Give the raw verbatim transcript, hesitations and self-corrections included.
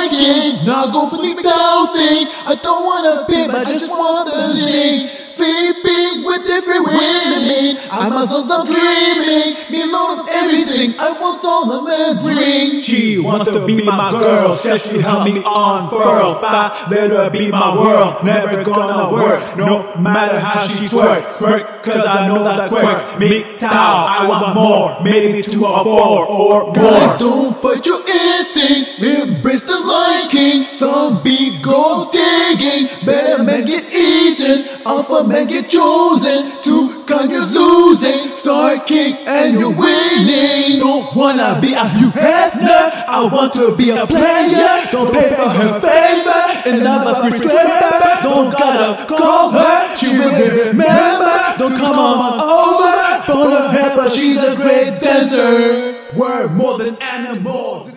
liking. Not go for the down thing. I don't wanna pimp, I just want to sing. Sleeping with different women, I must stop dreaming. Me alone of everything, I want all the men's ring. She wants to be my girl, says she help me unfurl. Five, let her be my world, never gonna work, no matter how she twerk. Smirk, cause I know that quirk. Make time, I want more, maybe two or four or more. Guys, don't fight your instinct, embrace the Lion King. Some be gold digging, better men get eaten, alpha men get chosen. Two kind you're losing, Star King and you're winning. Don't wanna be a Hugh Hefner, I want to be a player. Don't pay for her favor, another free stripper. Don't gotta call her, she will remember. Don't come on over, bone her head, but she's a great dancer. We're more than animals.